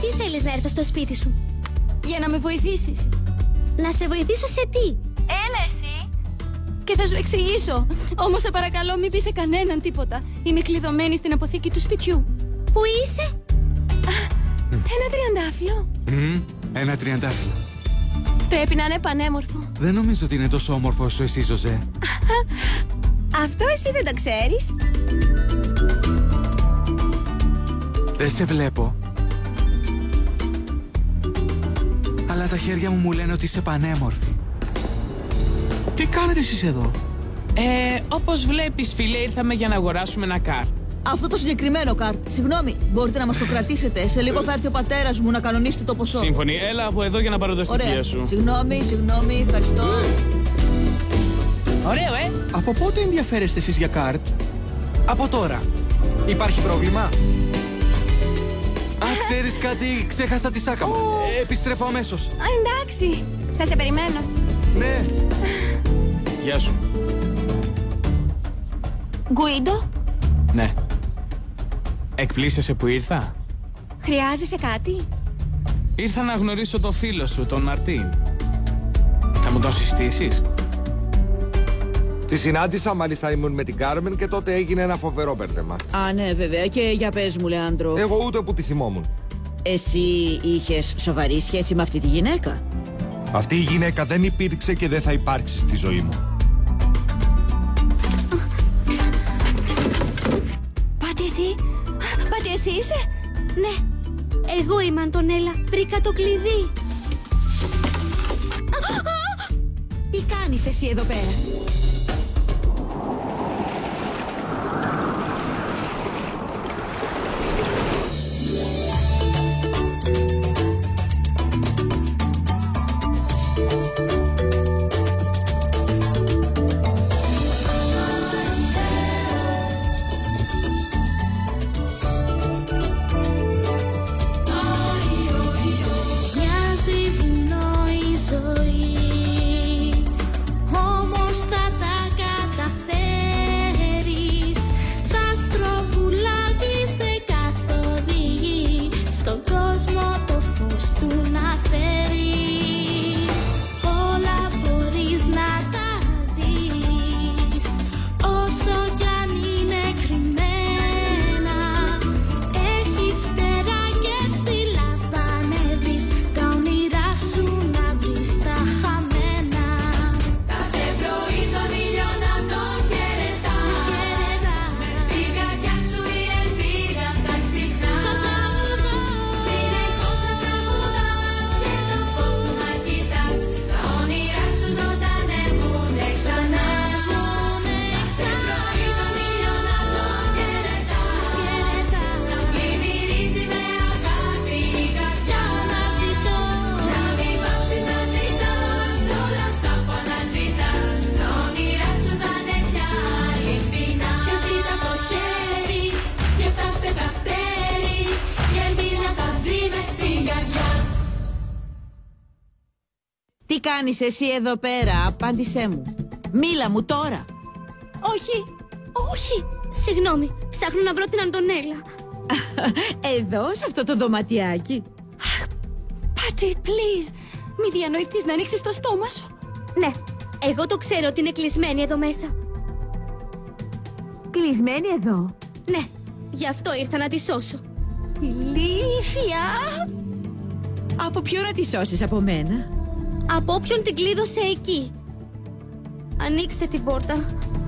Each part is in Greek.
Γιατί θέλεις να έρθω στο σπίτι σου? Για να με βοηθήσεις. Να σε βοηθήσω σε τι? Έλα εσύ. Και θα σου εξηγήσω. Όμως σε παρακαλώ μην πεις σε κανέναν τίποτα. Είμαι κλειδωμένη στην αποθήκη του σπιτιού. Πού είσαι? Ένα τριαντάφυλλο. Ένα τριαντάφυλλο. Πρέπει να είναι πανέμορφο. Δεν νομίζω ότι είναι τόσο όμορφο όσο εσύ, Ζωζέ. Αυτό εσύ δεν το ξέρεις? Δεν σε βλέπω. Αλλά τα χέρια μου λένε ότι είσαι πανέμορφη. Τι κάνετε εσείς εδώ? Όπως βλέπεις, φίλε, ήρθαμε για να αγοράσουμε ένα καρτ. Αυτό το συγκεκριμένο καρτ. Συγγνώμη, μπορείτε να μας το κρατήσετε? Σε λίγο θα έρθει ο πατέρας μου να κανονίσετε το ποσό. Σύμφωνοι, έλα από εδώ για να πάρω τα στοιχεία σου. Συγγνώμη, ευχαριστώ. Ωραίο, Από πότε ενδιαφέρεστε εσείς για καρτ? Από τώρα. Υπάρχει πρόβλημα? Α, ξέρεις κάτι, ξέχασα τη σάκα μου. Επιστρέφω αμέσως. Εντάξει, θα σε περιμένω. Ναι. Γεια σου. Γκουίντο, Ναι. Εκπλήσεσαι που ήρθα? χρειάζεσαι κάτι? Ήρθα να γνωρίσω το φίλο σου, τον Μαρτίν. Θα μου τον συστήσεις? Τη συνάντησα, μάλιστα ήμουν με την Κάρμεν και τότε έγινε ένα φοβερό μπέρδεμα. Α, ναι, βέβαια. Και για πες μου, Λεάντρο. Εγώ ούτε που τη θυμόμουν. Εσύ είχες σοβαρή σχέση με αυτή τη γυναίκα? Αυτή η γυναίκα δεν υπήρξε και δεν θα υπάρξει στη ζωή μου. Πάτη εσύ είσαι? Ναι, εγώ είμαι Αντωνέλα. Βρήκα το κλειδί. Τι κάνεις εσύ εδώ πέρα? Τι κάνεις εσύ εδώ πέρα? Απάντησέ μου. Μίλα μου τώρα. Όχι, συγγνώμη. Ψάχνω να βρω την Αντωνέλα. Εδώ, σε αυτό το δωματιάκι. Πάτη, please. Μη διανοηθείς να ανοίξεις το στόμα σου. Ναι, εγώ το ξέρω ότι είναι κλεισμένη εδώ μέσα. Κλεισμένη εδώ? Ναι, γι' αυτό ήρθα να τη σώσω. Ηλίθεια! Από ποιο να τη σώσεις, από μένα? Από όποιον την κλείδωσε εκεί. Ανοίξτε την πόρτα.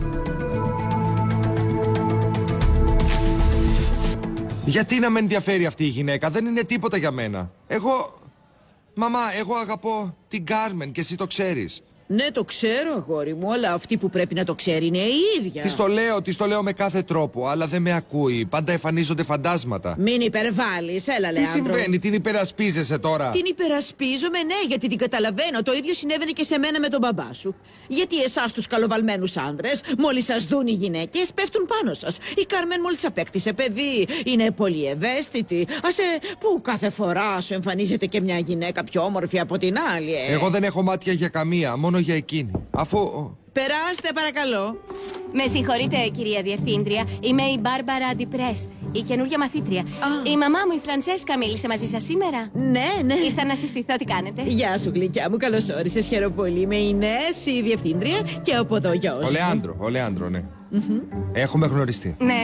Γιατί να με ενδιαφέρει αυτή η γυναίκα? Δεν είναι τίποτα για μένα. Μαμά, εγώ αγαπώ την Κάρμεν και εσύ το ξέρεις. Ναι, το ξέρω, αγόρι μου, αλλά αυτή που πρέπει να το ξέρει είναι η ίδια. Της το λέω με κάθε τρόπο, αλλά δεν με ακούει. Πάντα εμφανίζονται φαντάσματα. Μην υπερβάλλεις, έλα, Λεάντρο. Τι συμβαίνει, την υπερασπίζεσαι τώρα? Την υπερασπίζομαι, ναι, γιατί την καταλαβαίνω. Το ίδιο συνέβαινε και σε μένα με τον μπαμπά σου. Γιατί εσάς τους καλοβαλμένους άντρες, μόλις σας δουν οι γυναίκες, πέφτουν πάνω σας. Η Κάρμεν μόλις απέκτησε παιδί, είναι πολύ ευαίσθητη. Που κάθε φορά σου εμφανίζεται και μια γυναίκα πιο όμορφη από την άλλη. Εγώ δεν έχω μάτια για καμία, μόνο για εκείνη. Αφού Περάστε παρακαλώ. Με συγχωρείτε, κυρία Διευθύντρια. Είμαι η Μπάρμπαρα Αντιπρές, η καινούργια μαθήτρια. Η μαμά μου, η Φρανσέσκα, μίλησε μαζί σας σήμερα. Ναι. Ήρθα να συστηθώ, τι κάνετε. Γεια σου, γλυκιά μου, καλώς όρισες. Χαίρομαι πολύ. Είμαι η Νές, η Διευθύντρια, και από εδώ γιος. Ο Λεάντρο, ναι. Έχουμε γνωριστεί. Ναι.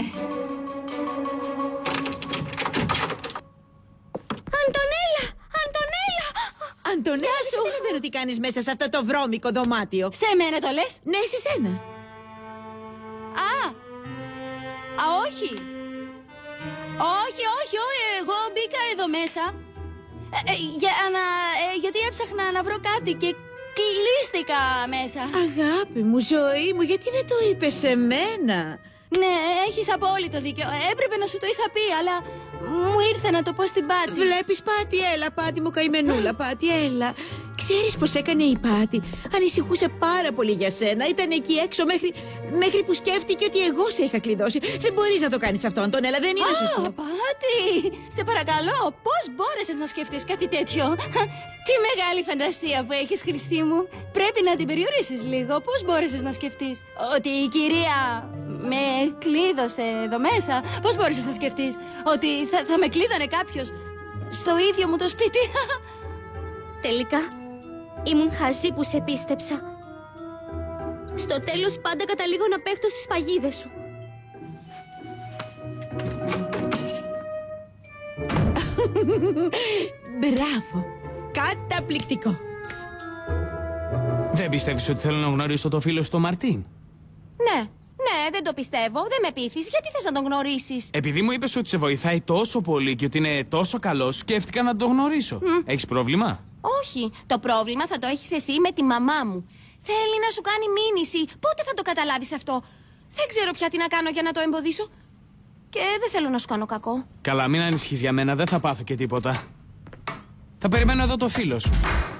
Αντωνέλα, δεν καταλαβαίνω τι κάνεις μέσα σε αυτό το βρώμικο δωμάτιο. Σε μένα το λες? Ναι, σε σένα. Όχι. Όχι, εγώ μπήκα εδώ μέσα γιατί έψαχνα να βρω κάτι και κλείστηκα μέσα. Αγάπη μου, ζωή μου, γιατί δεν το είπες σε μένα? Ναι, έχεις απόλυτο δίκιο. Έπρεπε να σου το είχα πει, αλλά μου ήρθε να το πω στην Πάτη. Βλέπεις, Πάτη, έλα, Πάτη μου, καημενούλα, Πάτη, έλα. Ξέρεις πως έκανε η Πάτη? Ανησυχούσε πάρα πολύ για σένα. Ήταν εκεί έξω μέχρι που σκέφτηκε ότι εγώ σε είχα κλειδώσει. Δεν μπορείς να το κάνεις αυτό, Αντωνέλα, δεν είναι σωστό. Πάτη, σε παρακαλώ, πώς μπόρεσες να σκεφτείς κάτι τέτοιο? Τι μεγάλη φαντασία που έχεις, Χριστί μου. Πρέπει να την περιορίσεις λίγο. Πώς μπόρεσες να σκεφτείς ότι η κυρία με κλείδωσε εδώ μέσα? Πώς μπόρεσες να σκεφτείς ότι θα με κλείδωνε κάποιος στο ίδιο μου το σπίτι? Τελικά, ήμουν χαζή που σε πίστεψα. Στο τέλος πάντα καταλήγω να πέφτω στις παγίδες σου. Μπράβο. Καταπληκτικό. Δεν πιστεύεις ότι θέλω να γνωρίσω το φίλο σου τον Μαρτίν? Ναι, δεν το πιστεύω. Δεν με πείθεις. Γιατί θες να τον γνωρίσεις? Επειδή μου είπες ότι σε βοηθάει τόσο πολύ και ότι είναι τόσο καλός, σκέφτηκα να τον γνωρίσω. Έχεις πρόβλημα? Όχι. Το πρόβλημα θα το έχεις εσύ με τη μαμά μου. Θέλει να σου κάνει μήνυση. Πότε θα το καταλάβεις αυτό? Δεν ξέρω πια τι να κάνω για να το εμποδίσω. Και δεν θέλω να σου κάνω κακό. Καλά, μην ανησυχείς για μένα, δεν θα πάθω και τίποτα. Θα περιμένω εδώ το φίλο σου.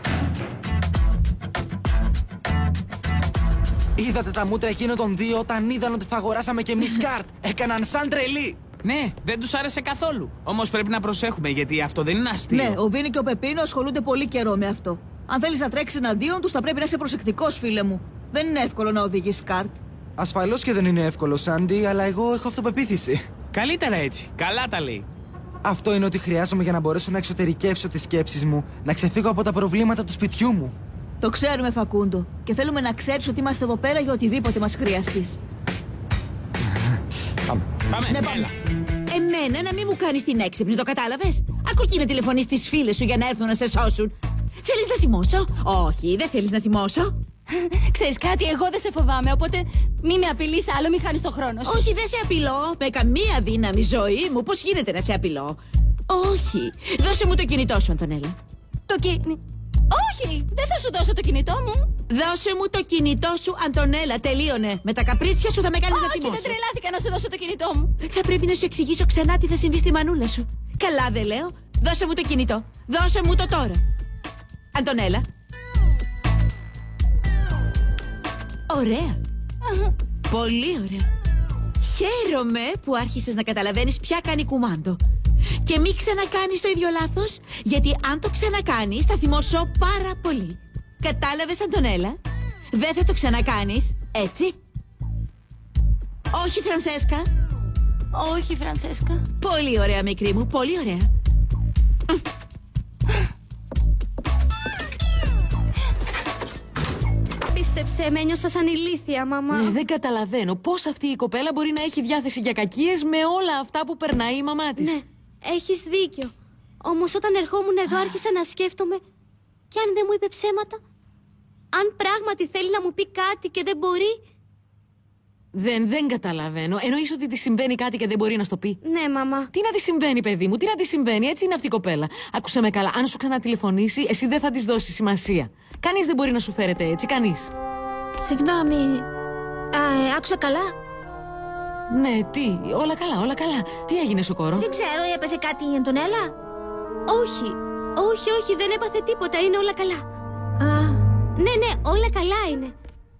Είδατε τα μούτρα εκείνων των δύο όταν είδαν ότι θα αγοράσαμε και εμείς καρτ? Έκαναν σαν τρελοί. Ναι, δεν τους άρεσε καθόλου. Όμως πρέπει να προσέχουμε γιατί αυτό δεν είναι αστείο. Ναι, ο Βίνι και ο Πεπίνο ασχολούνται πολύ καιρό με αυτό. Αν θέλεις να τρέξεις εναντίον τους, θα πρέπει να είσαι προσεκτικός, φίλε μου. Δεν είναι εύκολο να οδηγείς καρτ. Ασφαλώς και δεν είναι εύκολο, Σάντι, αλλά εγώ έχω αυτοπεποίθηση. Καλύτερα έτσι. Καλά τα λέει. Αυτό είναι ό,τι χρειάζομαι για να μπορέσω να εξωτερικεύσω τις σκέψεις μου, να ξεφύγω από τα προβλήματα του σπιτιού μου. Το ξέρουμε, Φακούντο. Και θέλουμε να ξέρεις ότι είμαστε εδώ πέρα για οτιδήποτε μας χρειαστείς. Πάμε, Ναι, πάμε. έλα. Εμένα να μην μου κάνεις την έξυπνη, το κατάλαβες? Ακού εκεί να τηλεφωνείς στις φίλες σου για να έρθουν να σε σώσουν. Θέλεις να θυμώσω? Όχι, δεν θέλεις να θυμώσω. Ξέρεις κάτι, εγώ δεν σε φοβάμαι, οπότε μη με απειλείς άλλο, μη χάνεις το χρόνο σου. Όχι, δεν σε απειλώ. Με καμία δύναμη, ζωή μου. Πώς γίνεται να σε απειλώ? Όχι. Δώσε μου το κινητό σου, Αντωνέλα. Όχι, δεν θα σου δώσω το κινητό μου. Δώσε μου το κινητό σου, Αντωνέλα. Τελείωνε. Με τα καπρίτσια σου θα με κάνεις να Όχι, θυμώσω. δεν τρελάθηκα να σου δώσω το κινητό μου. Θα πρέπει να σου εξηγήσω ξανά τι θα συμβεί στη μανούλα σου. Καλά δεν λέω. Δώσε μου το κινητό. Δώσε μου το τώρα. Αντωνέλα. Ωραία. Πολύ ωραία. Χαίρομαι που άρχισες να καταλαβαίνεις ποια κάνει κουμάντο. Και μην ξανακάνεις το ίδιο λάθος, γιατί αν το ξανακάνεις θα θυμώσω πάρα πολύ. Κατάλαβες, Αντωνέλα? Δεν θα το ξανακάνεις, έτσι? Όχι, Φρανσέσκα? Όχι, Φρανσέσκα. Πολύ ωραία, μικρή μου, πολύ ωραία. Πίστεψε με, ένιωσα σαν ηλίθια, μαμά. Ναι, δεν καταλαβαίνω πώς αυτή η κοπέλα μπορεί να έχει διάθεση για κακίες με όλα αυτά που περνάει η μαμά της. Ναι, έχεις δίκιο. Όμως όταν ερχόμουν εδώ άρχισα να σκέφτομαι, κι αν δεν μου είπε ψέματα? Αν πράγματι θέλει να μου πει κάτι και δεν μπορεί? Δεν καταλαβαίνω. Εννοείς ότι τη συμβαίνει κάτι και δεν μπορεί να στο πει? Ναι, μαμά. Τι να τη συμβαίνει, παιδί μου, τι να τη συμβαίνει, έτσι είναι αυτή η κοπέλα. Άκουσα με καλά, αν σου ξανατηλεφωνήσει, εσύ δεν θα της δώσεις σημασία. Κανείς δεν μπορεί να σου φέρεται έτσι, κανείς. Συγγνώμη. Άκουσα καλά? Ναι, τι, όλα καλά, όλα καλά. Τι έγινε, Σοκόρο? Δεν ξέρω, έπαθε κάτι η Αντωνέλα? Όχι, δεν έπαθε τίποτα, είναι όλα καλά. Ναι, όλα καλά είναι.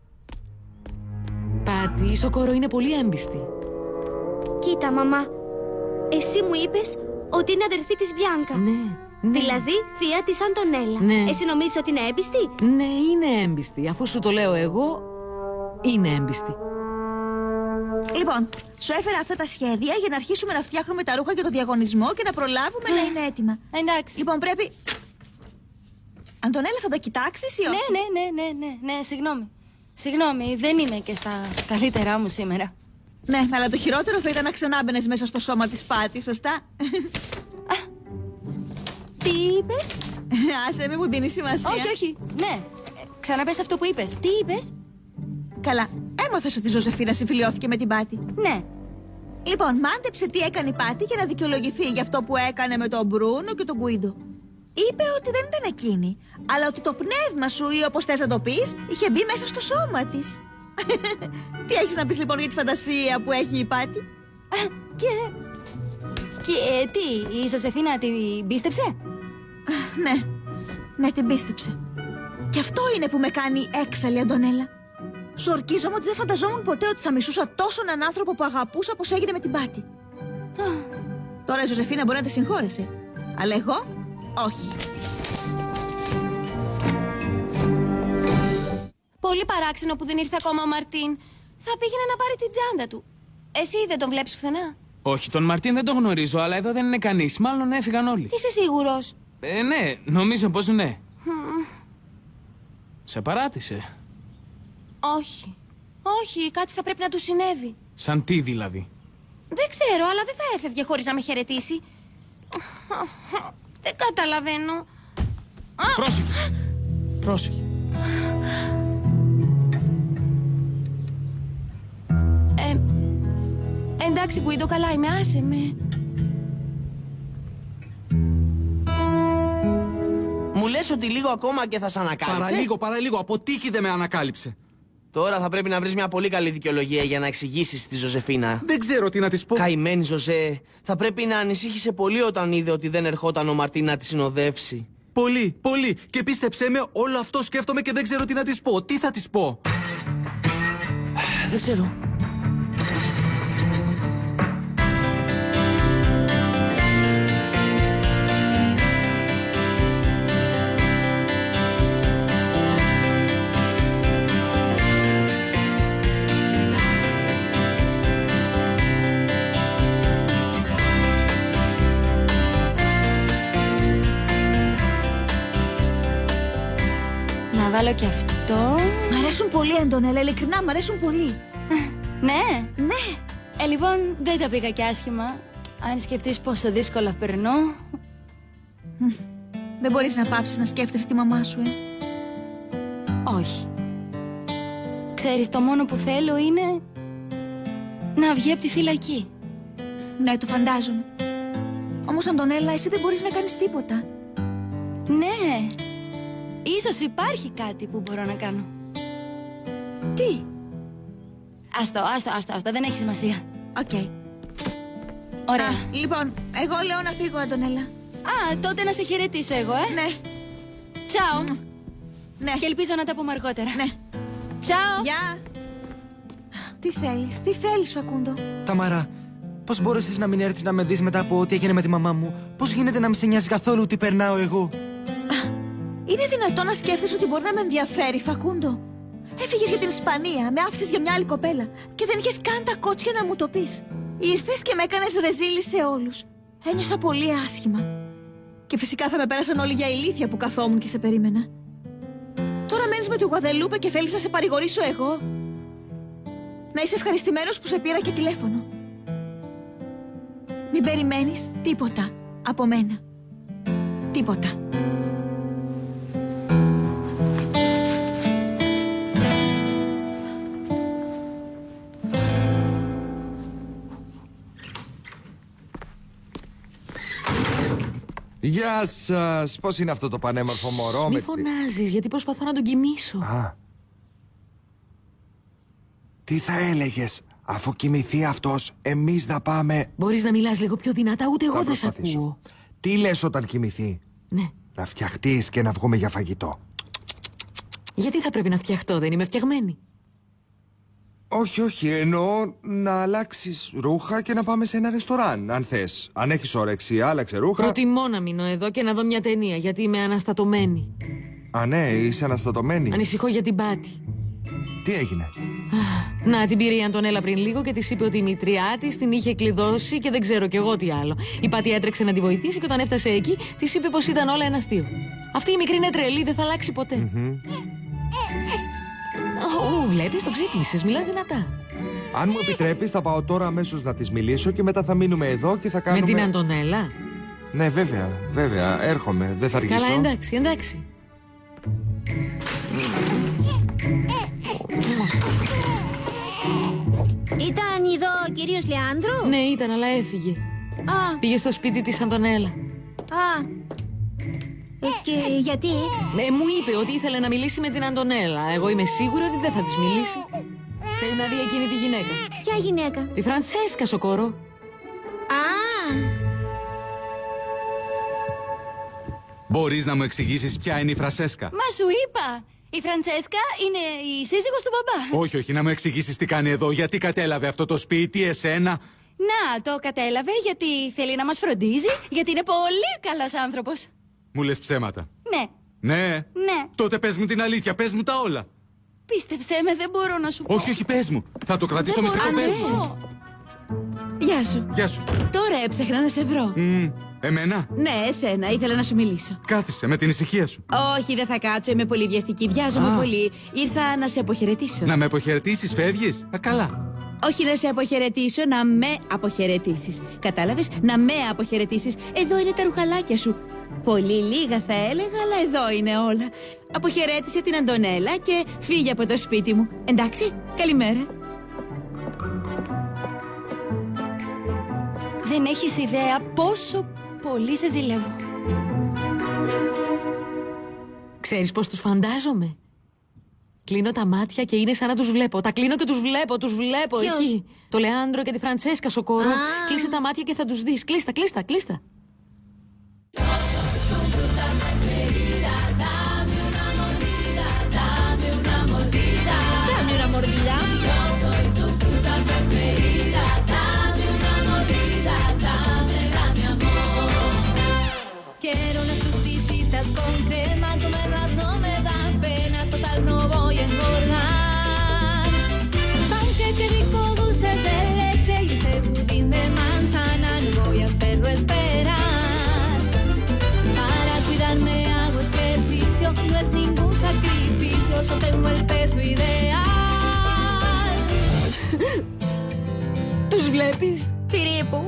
Πάτη, η Σοκόρο είναι πολύ έμπιστη. Κοίτα, μαμά, εσύ μου είπες ότι είναι αδερφή της Μπιάνκα. Ναι. Δηλαδή, θεία της Αντωνέλα. Ναι. Εσύ νομίζεις ότι είναι έμπιστη? Ναι, είναι έμπιστη. Αφού σου το λέω εγώ, Είναι έμπιστη. Λοιπόν, σου έφερα αυτά τα σχέδια για να αρχίσουμε να φτιάχνουμε τα ρούχα για το διαγωνισμό και να προλάβουμε να είναι έτοιμα. Εντάξει. Λοιπόν, πρέπει... Αντωνέλα, θα τα κοιτάξεις ή όχι? Ναι, συγγνώμη, δεν είμαι και στα καλύτερά μου σήμερα. Ναι, αλλά το χειρότερο θα ήταν να ξανάμπαινες μέσα στο σώμα της Πάτη, σωστά? Τι είπες? Άσε, μη μου δίνει σημασία. Όχι, ναι. Ξαναπες αυτό που είπες. Τι είπες? Καλά, έμαθες ότι η Ζωζεφίνα συμφιλιώθηκε με την Πάτη. Ναι. Λοιπόν, μάντεψε τι έκανε η Πάτη για να δικαιολογηθεί για αυτό που έκανε με τον Μπρούνο και τον Γκουίντο. Είπε ότι δεν ήταν εκείνη, αλλά ότι το πνεύμα σου ή όπως θες να το πεις, είχε μπει μέσα στο σώμα της. Τι έχεις να πεις λοιπόν για τη φαντασία που έχει η Πάτη? Και τι, η Ζωζεφίνα την πίστεψε? Ναι, την πίστεψε. Και αυτό είναι που με κάνει έξαλλη, Αντωνέλα. Σου ορκίζομαι ότι δεν φανταζόμουν ποτέ ότι θα μισούσα τόσο έναν άνθρωπο που αγαπούσα όπως έγινε με την Πάτη. Τώρα η Ζωζεφίνα μπορεί να τη συγχώρεσε, αλλά εγώ όχι. Πολύ παράξενο που δεν ήρθε ακόμα ο Μαρτίν. Θα πήγαινε να πάρει την τσάντα του. Εσύ δεν τον βλέπεις πουθενά? Όχι, τον Μαρτίν δεν τον γνωρίζω, αλλά εδώ δεν είναι κανείς. Μάλλον έφυγαν όλοι. Είσαι σίγουρος? Ναι, νομίζω πως ναι. Σε παράτησε? Όχι, κάτι θα πρέπει να του συνέβη. Σαν τι δηλαδή? Δεν ξέρω, αλλά δεν θα έφευγε χωρίς να με χαιρετήσει. Δεν καταλαβαίνω. Πρόσεχε. Εντάξει, Γκουίντο, καλά είμαι, άσε με. Μου λες ότι λίγο ακόμα και θα σ' ανακάλυψε? Παραλίγο, από τύχη δεν με ανακάλυψε. Τώρα θα πρέπει να βρεις μια πολύ καλή δικαιολογία για να εξηγήσεις τη Ζωζεφίνα. Δεν ξέρω τι να της πω. Καημένη Ζωζέ, θα πρέπει να ανησύχησε πολύ όταν είδε ότι δεν ερχόταν ο Μαρτίν να τη συνοδεύσει. Πολύ. Και πίστεψέ με, όλο αυτό σκέφτομαι και δεν ξέρω τι να της πω. Τι θα της πω? Δεν ξέρω. Να βάλω και αυτό. Μ' αρέσουν πολύ, Αντωνέλα, ειλικρινά μ' αρέσουν πολύ. Ναι. Ναι. Λοιπόν, δεν τα πήγα κι άσχημα. Αν σκεφτείς πόσο δύσκολα περνώ. Δεν μπορείς να πάψεις να σκέφτεσαι τη μαμά σου, Όχι. Ξέρεις, το μόνο που θέλω είναι να βγει από τη φυλακή. Ναι, το φαντάζομαι. Όμως, Αντωνέλα, εσύ δεν μπορείς να κάνεις τίποτα. Ναι. Ίσως υπάρχει κάτι που μπορώ να κάνω. Τι? Άστο, δεν έχει σημασία. Οκ. Ωραία. Λοιπόν, εγώ λέω να φύγω, Αντωνέλα. Τότε να σε χαιρετήσω εγώ, Ναι. Τσάο. Ναι. Και ελπίζω να τα πούμε αργότερα. Ναι. Τσάο. Γεια. Τι θέλεις, Φακούντο? Ταμαρά, πώς μπόρεσες να μην έρθεις να με δεις μετά από ό,τι έγινε με τη μαμά μου? Πώς γίνεται να μην σε νοιάζει καθόλου τι περνάω εγώ? Είναι δυνατόν να σκέφτεσαι ότι μπορεί να με ενδιαφέρει, Φακούντο? Έφυγες για την Ισπανία, με άφησες για μια άλλη κοπέλα και δεν είχες καν τα κότσια να μου το πεις. Ήρθες και με έκανες ρεζίλη σε όλους. Ένιωσα πολύ άσχημα. Και φυσικά θα με πέρασαν όλοι για ηλίθια που καθόμουν και σε περίμενα. Τώρα μένεις με τη Γουαδελούπε και θέλεις να σε παρηγορήσω εγώ? Να είσαι ευχαριστημένος που σε πήρα και τηλέφωνο. Μην περιμένεις τίποτα από μένα. Τίποτα. Γεια σας! Πώς είναι αυτό το πανέμορφο μωρό? Μη φωνάζεις, γιατί προσπαθώ να τον κοιμήσω. Τι θα έλεγες, αφού κοιμηθεί αυτός, εμείς να πάμε... Μπορείς να μιλάς λίγο πιο δυνατά, ούτε εγώ δεν σ' ακούω. Τι λες όταν κοιμηθεί? Ναι. Να φτιαχτείς και να βγούμε για φαγητό. Γιατί θα πρέπει να φτιαχτώ, δεν είμαι φτιαγμένη? Όχι, εννοώ να αλλάξεις ρούχα και να πάμε σε ένα ρεστοράν, αν θες. Αν έχεις όρεξη, άλλαξε ρούχα. Προτιμώ να μείνω εδώ και να δω μια ταινία, γιατί είμαι αναστατωμένη. Ναι, είσαι αναστατωμένη. Ανησυχώ για την Πάτη. Τι έγινε? Να, την πήρε η Αντωνέλα πριν λίγο και της είπε ότι η μητριά της την είχε κλειδώσει και δεν ξέρω κι εγώ τι άλλο. Η Πάτη έτρεξε να τη βοηθήσει και όταν έφτασε εκεί της είπε πως ήταν όλα ένα αστείο. Αυτή η μικρή είναι τρελή, δεν θα αλλάξει ποτέ. Βλέπεις, το ξύπνησες, μιλάς δυνατά. Αν μου επιτρέπεις, θα πάω τώρα αμέσως να της μιλήσω και μετά θα μείνουμε εδώ και θα κάνουμε... Με την Αντωνέλα? Ναι, βέβαια, έρχομαι, δεν θα αργήσω. Καλά, εντάξει. Ήταν εδώ ο κύριος Λεάνδρου? Ναι, ήταν, αλλά έφυγε. Πήγε στο σπίτι της Αντωνέλα. Και γιατί? Μου είπε ότι ήθελε να μιλήσει με την Αντωνέλα. Εγώ είμαι σίγουρη ότι δεν θα της μιλήσει. Θέλει να δει εκείνη τη γυναίκα. Ποια γυναίκα? Τη Φραντσέσκα, Σοκόρο. Μπορείς να μου εξηγήσεις ποια είναι η Φραντσέσκα? Μα σου είπα. Η Φραντσέσκα είναι η σύζυγος του μπαμπά. Όχι, να μου εξηγήσεις τι κάνει εδώ, γιατί κατέλαβε αυτό το σπίτι, εσένα. Να, το κατέλαβε γιατί θέλει να μας φροντίζει, γιατί είναι πολύ καλός άνθρωπος. Μου λες ψέματα? Ναι. Τότε πες μου την αλήθεια, πες μου τα όλα. Πίστεψέ με, δεν μπορώ να σου πω. Όχι, πες μου. Θα το κρατήσω μυστικό, πες μου. Γεια σου. Τώρα έψαχνα να σε βρω. Εμένα? Ναι, εσένα. Ήθελα να σου μιλήσω. Κάθισε με την ησυχία σου. Όχι, δεν θα κάτσω. Είμαι πολύ βιαστική. Βιάζομαι πολύ. Ήρθα να σε αποχαιρετήσω. Να με αποχαιρετήσεις, φεύγεις? Καλά. Όχι να σε αποχαιρετήσω, να με αποχαιρετήσεις. Κατάλαβες? Να με αποχαιρετήσεις. Εδώ είναι τα ρουχαλάκια σου. Πολύ λίγα θα έλεγα, αλλά εδώ είναι όλα. Αποχαιρέτησε την Αντωνέλα και φύγε από το σπίτι μου. Εντάξει, καλημέρα. Δεν έχεις ιδέα πόσο πολύ σε ζηλεύω. Ξέρεις πώς τους φαντάζομαι? Κλείνω τα μάτια και είναι σαν να τους βλέπω. Τα κλείνω και τους βλέπω εκεί. Το Λεάνδρο και τη Φραντσέσκα, Σοκόρο. Κλείσε τα μάτια και θα τους δεις. Κλείστα. Quiero unas frutitas con crema, comerlas no me da pena, total no voy a engordar. Panqueque rico, dulce de leche y ese budín de manzana, no voy a hacerlo esperar. Para cuidarme hago ejercicio, no es ningún sacrificio, yo tengo el peso ideal. Τους βλέπεις? Περίπου.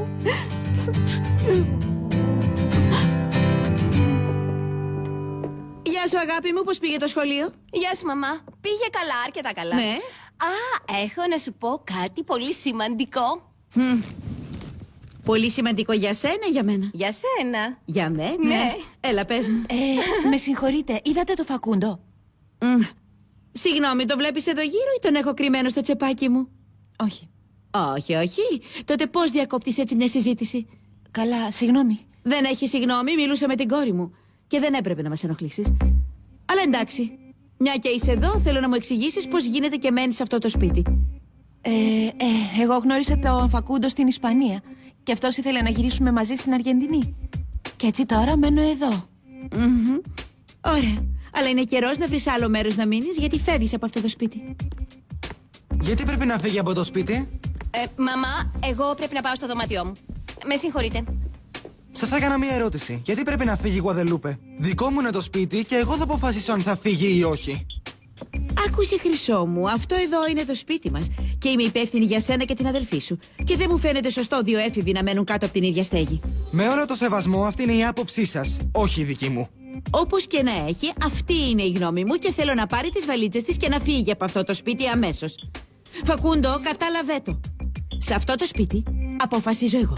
Γεια σου, αγάπη μου, πώς πήγε το σχολείο? Γεια σου, μαμά. Πήγε καλά, αρκετά καλά. Ναι. Έχω να σου πω κάτι πολύ σημαντικό. Πολύ σημαντικό για σένα ή για μένα? Για σένα. Για μένα? Ναι. Έλα, πες μου. Με συγχωρείτε, είδατε το Φακούντο? Συγγνώμη, το βλέπεις εδώ γύρω ή τον έχω κρυμμένο στο τσεπάκι μου? Όχι. Όχι. Τότε πώς διακόπτεις έτσι μια συζήτηση? Καλά, συγγνώμη. Δεν έχει συγγνώμη, μιλούσα με την κόρη μου. Και δεν έπρεπε να μας ενοχλήσεις. Αλλά εντάξει. Μια και είσαι εδώ, θέλω να μου εξηγήσεις πώς γίνεται και μένεις σε αυτό το σπίτι. Εγώ γνώρισα τον Φακούντο στην Ισπανία. Και αυτός ήθελε να γυρίσουμε μαζί στην Αργεντινή. Και έτσι τώρα μένω εδώ. Ωραία. Αλλά είναι καιρός να βρεις άλλο μέρος να μείνεις, γιατί φεύγεις από αυτό το σπίτι. Γιατί πρέπει να φύγει από το σπίτι? Μαμά, εγώ πρέπει να πάω στο δωμάτιό μου. Με συγχωρείτε. Σας έκανα μία ερώτηση. Γιατί πρέπει να φύγει η Γουαδελούπε? Δικό μου είναι το σπίτι και εγώ θα αποφασίσω αν θα φύγει ή όχι. Άκουσε, Χρυσό μου, αυτό εδώ είναι το σπίτι μας. Και είμαι υπεύθυνη για σένα και την αδελφή σου. Και δεν μου φαίνεται σωστό δύο έφηβοι να μένουν κάτω από την ίδια στέγη. Με όλο το σεβασμό, αυτή είναι η άποψή σας, όχι η δική μου. Όπως και να έχει, αυτή είναι η γνώμη μου και θέλω να πάρει τις βαλίτσες της και να φύγει από αυτό το σπίτι αμέσως. Φακούντο, κατάλαβέ το. Σε αυτό το σπίτι αποφασίζω εγώ.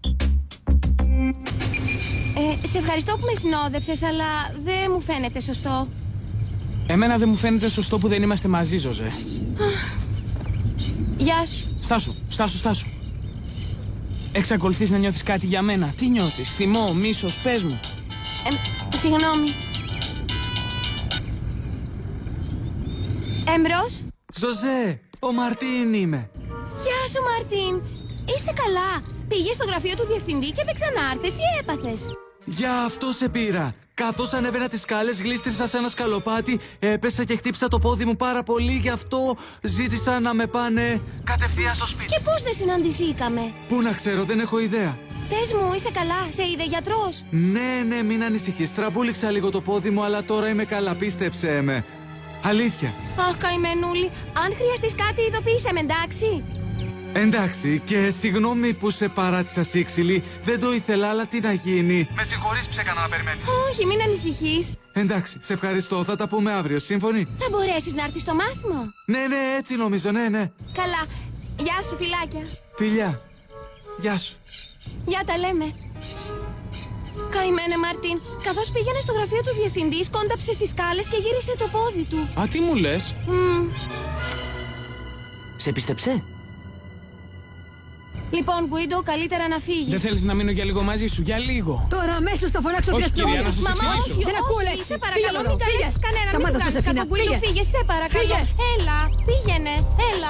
Σε ευχαριστώ που με συνόδευσες, αλλά δεν μου φαίνεται σωστό. Εμένα δεν μου φαίνεται σωστό που δεν είμαστε μαζί, Ζωζέ. Γεια σου. Στάσου. Εξακολουθείς να νιώθεις κάτι για μένα? Τι νιώθεις? Θυμό, μίσος, πες μου. Συγγνώμη. Εμπρός. Ζωζέ, ο Μαρτίν είμαι. Γεια σου, Μαρτίν. Είσαι καλά? Πήγες στο γραφείο του διευθυντή και δεν ξανάρθες. Τι έπαθες? Γι' αυτό σε πήρα. Καθώς ανέβαινα τις σκάλες, γλίστρισα σε ένα σκαλοπάτι, έπεσα και χτύπησα το πόδι μου πάρα πολύ. Γι' αυτό ζήτησα να με πάνε κατευθείαν στο σπίτι. Και πώς δεν συναντηθήκαμε? Πού να ξέρω, δεν έχω ιδέα. Πες μου, είσαι καλά, σε είδε γιατρός? Ναι, μην ανησυχείς. Τραμπούληξα λίγο το πόδι μου, αλλά τώρα είμαι καλά, πίστεψέ με. Αλήθεια. Αχ, καημενούλη. Αν χρειαστείς κάτι, ειδοποίησέ με, εντάξει? Εντάξει, και συγγνώμη που σε παράτησα, Σύξυλη. Δεν το ήθελα, αλλά τι να γίνει. Με συγχωρείς που σε έκανα να περιμένεις. Όχι, μην ανησυχείς. Εντάξει, σε ευχαριστώ. Θα τα πούμε αύριο, σύμφωνοι? Θα μπορέσεις να έρθεις στο μάθημα? Ναι, έτσι νομίζω, ναι. Καλά. Γεια σου, φιλάκια. Φιλιά. Γεια σου. Γεια, τα λέμε. Καημένε Μαρτίν, καθώς πήγαινε στο γραφείο του διευθυντή, σκόνταψε στις σκάλες και γύρισε το πόδι του. Α, τι μου λες? Σε πίστεψε? Λοιπόν, Γκουίντο, καλύτερα να φύγεις. Δεν θέλεις να μείνω για λίγο μαζί σου, για λίγο? Τώρα αμέσως θα φωνάξω Όχι, την αστυνομία. κυρία, να σας εξηγήσω. Δεν ακούω λέξη. Σε παρακαλώ, μην καλέσεις κανένα. Μην του κάνεις κακό, Γκουίντο, φύγε, σε παρακαλώ. Έλα, πήγαινε, έλα.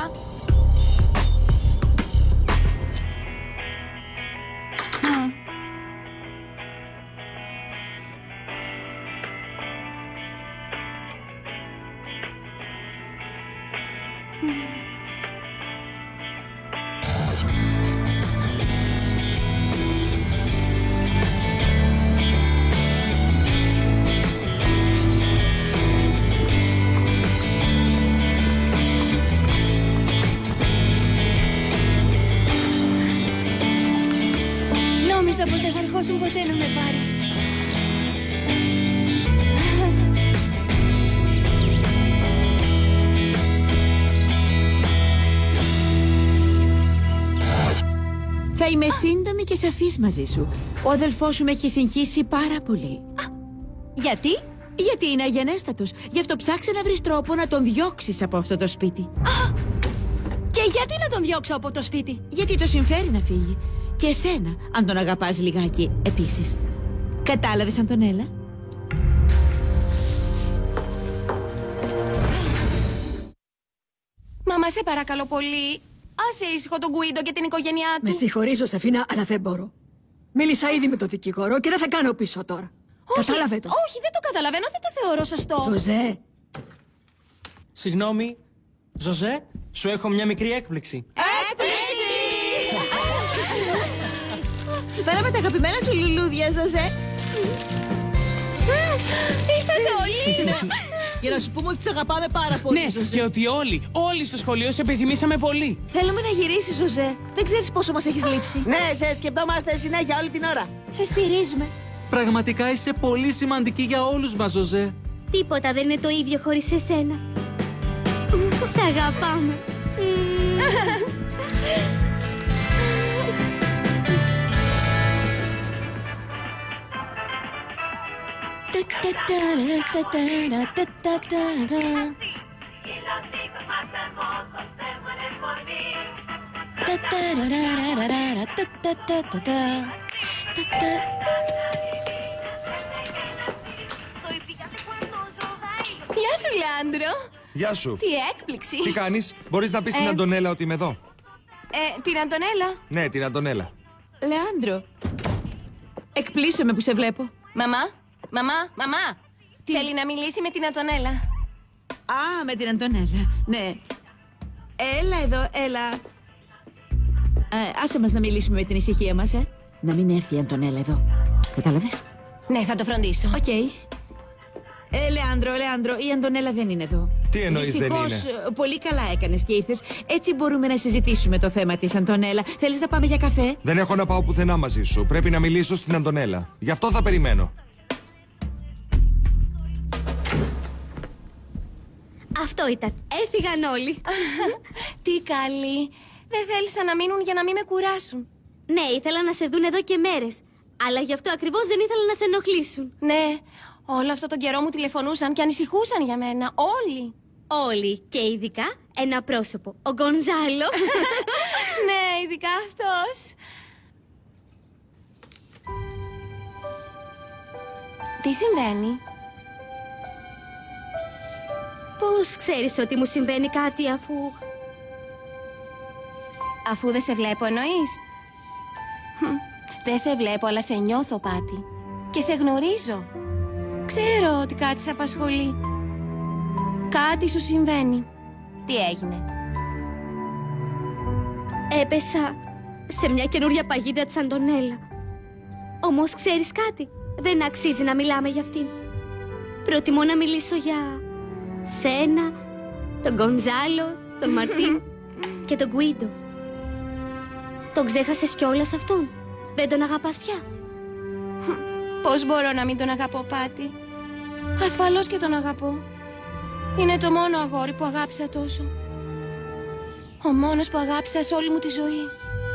Νόμιζα πως δεν θα ερχόσουν ποτέ να με πάρεις. Θα είμαι σύντομη και σαφής μαζί σου. Ο αδελφός σου με έχει συγχύσει πάρα πολύ. Γιατί? Γιατί είναι αγενέστατος. Γι' αυτό ψάξε να βρεις τρόπο να τον διώξεις από αυτό το σπίτι. Και γιατί να τον διώξω από το σπίτι? Γιατί το συμφέρει να φύγει. Και εσένα, αν τον αγαπάς λιγάκι, επίσης. Κατάλαβες, Αντωνέλα? Μαμά, σε παρακαλώ πολύ. Άσε ήσυχο τον Γκουίντο και την οικογένειά του. Με συγχωρείς, Ζωσεφίνα, αλλά δεν μπορώ. Μίλησα ήδη με τον δικηγόρο και δεν θα κάνω πίσω τώρα. Όχι, Κατάλαβε το. όχι, δεν το καταλαβαίνω, δεν το θεωρώ σωστό. Ζωζέ. Συγγνώμη, Ζωζέ, σου έχω μια μικρή έκπληξη. Σου φέραμε τα αγαπημένα σου λουλούδια, Ζωζέ. Ήρθατε όλοι. Για να σου πούμε ότι σε αγαπάμε πάρα πολύ, Ναι, Ζωζέ. και ότι όλοι στο σχολείο σε επιθυμήσαμε πολύ. Θέλουμε να γυρίσεις, Ζωζέ. Δεν ξέρεις πόσο μας έχεις λείψει. Ναι, σε σκεπτόμαστε συνέχεια όλη την ώρα. Σε στηρίζουμε. Πραγματικά είσαι πολύ σημαντική για όλους μας, Ζωζέ. Τίποτα δεν είναι το ίδιο χωρίς εσένα. Σ' αγαπάμε. Γεια σου, Λεάντρο. Γεια σου. Τι έκπληξη. Τι κάνεις? Μπορείς να πεις στην Αντωνέλα ότι είμαι εδώ? Την Αντωνέλα. Ναι, την Αντωνέλα. Λεάντρο, εκπλήσωμαι που σε βλέπω. Μαμά. Θέλει να μιλήσει με την Αντωνέλα. Α, με την Αντωνέλα. Ναι. Έλα εδώ, έλα. Άσε μας να μιλήσουμε με την ησυχία μας, Να μην έρθει η Αντωνέλα εδώ. Κατάλαβες? Ναι, θα το φροντίσω. Οκ. Λεάντρο, η Αντωνέλα δεν είναι εδώ. Τι εννοείς δεν είναι? Δυστυχώς, πολύ καλά έκανες και ήρθες. Έτσι μπορούμε να συζητήσουμε το θέμα της, Αντωνέλα. Θέλεις να πάμε για καφέ? Δεν έχω να πάω πουθενά μαζί σου. Πρέπει να μιλήσω στην Αντωνέλα. Γι' αυτό θα περιμένω. Αυτό ήταν. Έφυγαν όλοι. Τι καλή. Δεν θέλησαν να μείνουν για να μην με κουράσουν. Ναι, ήθελα να σε δουν εδώ και μέρες. Αλλά γι' αυτό ακριβώς δεν ήθελα να σε ενοχλήσουν. Ναι, όλο αυτό τον καιρό μου τηλεφωνούσαν και ανησυχούσαν για μένα. Όλοι. Όλοι. Και ειδικά ένα πρόσωπο. Ο Γκονζάλο. Ναι, ειδικά αυτός. Τι συμβαίνει? Πώς ξέρεις ότι μου συμβαίνει κάτι Αφού δεν σε βλέπω εννοείς? Δεν σε βλέπω αλλά σε νιώθω, Πάτη. Και σε γνωρίζω. Ξέρω ότι κάτι σε απασχολεί. Κάτι σου συμβαίνει. Τι έγινε? Έπεσα σε μια καινούρια παγίδα της Αντωνέλα. Όμως ξέρεις κάτι, δεν αξίζει να μιλάμε για αυτήν. Προτιμώ να μιλήσω για σένα, τον Γκονζάλο, τον Μαρτίν και τον Γκουίντο. Τον ξέχασες κιόλας αυτόν? Δεν τον αγαπάς πια? Πώς μπορώ να μην τον αγαπώ, Πάτη? Ασφαλώς και τον αγαπώ. Είναι το μόνο αγόρι που αγάπησα τόσο. Ο μόνος που αγάπησα σε όλη μου τη ζωή.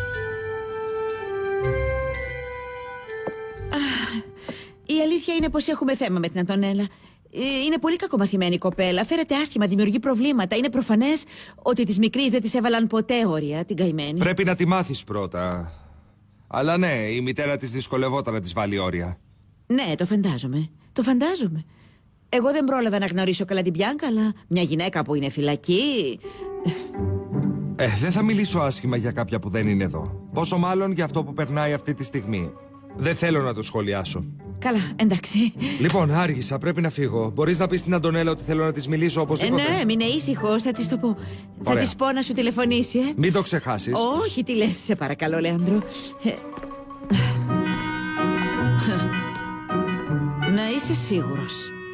Η αλήθεια είναι πως έχουμε θέμα με την Αντωνέλα. Είναι πολύ κακομαθημένη η κοπέλα. Φέρεται άσχημα, δημιουργεί προβλήματα. Είναι προφανές ότι της μικρής δεν της έβαλαν ποτέ όρια, την καημένη. Πρέπει να τη μάθεις πρώτα. Αλλά ναι, η μητέρα της δυσκολευόταν να της βάλει όρια. Ναι, το φαντάζομαι. Το φαντάζομαι. Εγώ δεν πρόλαβα να γνωρίσω καλά την Μπιάνκα, αλλά μια γυναίκα που είναι φυλακή. Δεν θα μιλήσω άσχημα για κάποια που δεν είναι εδώ. Πόσο μάλλον για αυτό που περνάει αυτή τη στιγμή. Δεν θέλω να το σχολιάσω. Καλά, εντάξει. Λοιπόν, άργησα, πρέπει να φύγω. Μπορείς να πεις στην Αντωνέλα ότι θέλω να της μιλήσω οπωσδήποτε? Ναι, μην είναι ήσυχος, θα της το πω. Θα της πω να σου τηλεφωνήσει, Μην το ξεχάσεις. Όχι, τι λες, σε παρακαλώ, Λέανδρο. Να είσαι σίγουρος.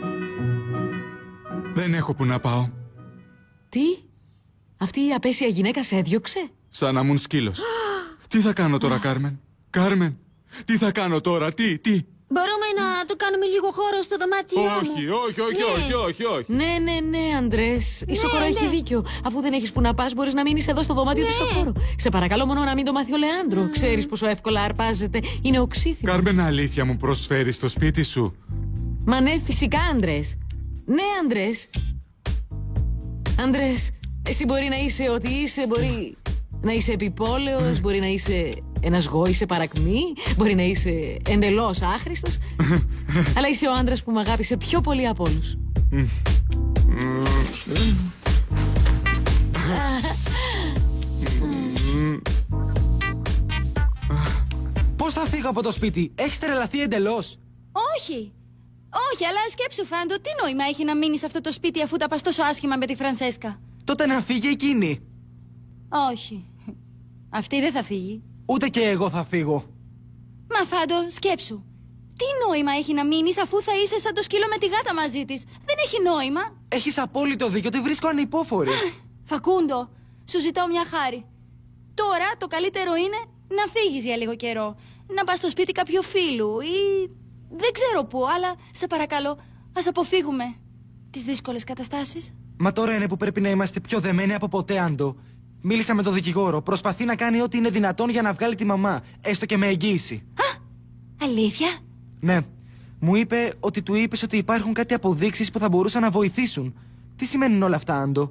Δεν έχω που να πάω. Τι? Αυτή η απέσια γυναίκα σε έδιωξε? Σαν να ήμουν σκύλος. Τι θα κάνω τώρα, Κάρμεν? Κάρμεν, τι θα κάνω τώρα, τι? Μπορούμε να του κάνουμε λίγο χώρο στο δωμάτιό μου? Όχι. Ναι, Αντρές. Η Σοκορό έχει δίκιο. Αφού δεν έχεις που να πας, μπορείς να μείνεις εδώ στο δωμάτιο της Σοκορό. Σε παρακαλώ μόνο να μην το μάθει ο Λεάντρο. Ξέρεις πόσο εύκολα αρπάζεται. Είναι οξύθυμο. Κάρμεν, αλήθεια μου προσφέρεις το σπίτι σου? Μα ναι, φυσικά, Αντρές. Ναι, Αντρές. Αντρές, εσύ μπορεί να είσαι ό,τι είσαι, μπορεί να είσαι επιπόλαιος, μπορεί να είσαι ένας γόης σε παρακμή, μπορεί να είσαι εντελώς άχρηστος, αλλά είσαι ο άντρας που με αγάπησε πιο πολύ από όλους. Πώς θα φύγω από το σπίτι? Έχεις τρελαθεί εντελώς? Όχι, αλλά σκέψου, Φάντο, τι νόημα έχει να μείνεις σε αυτό το σπίτι αφού τα πας τόσο άσχημα με τη Φρανσέσκα? Τότε να φύγει εκείνη. Όχι. Αυτή δεν θα φύγει. Ούτε και εγώ θα φύγω. Μα Φάντο, σκέψου. Τι νόημα έχει να μείνεις αφού θα είσαι σαν το σκύλο με τη γάτα μαζί της? Δεν έχει νόημα. Έχεις απόλυτο δίκιο, τη βρίσκω ανυπόφορη. Φακούντο, σου ζητάω μια χάρη. Τώρα το καλύτερο είναι να φύγεις για λίγο καιρό. Να πας στο σπίτι κάποιου φίλου ή δεν ξέρω πού, αλλά σε παρακαλώ, ας αποφύγουμε τις δύσκολες καταστάσεις. Μα τώρα είναι που πρέπει να είμαστε πιο δεμένοι από ποτέ, Άντο. Μίλησα με τον δικηγόρο. Προσπαθεί να κάνει ό,τι είναι δυνατόν για να βγάλει τη μαμά, έστω και με εγγύηση. Αλήθεια? Ναι. Μου είπε ότι του είπες ότι υπάρχουν κάτι αποδείξεις που θα μπορούσαν να βοηθήσουν. Τι σημαίνουν όλα αυτά, Άντο?